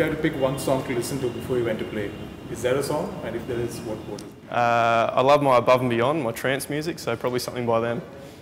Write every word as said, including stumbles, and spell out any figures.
you had to pick one song to listen to before you went to play, is there a song? And if there is, what, what is it? Uh, I love my Above and Beyond, my trance music, so probably something by them.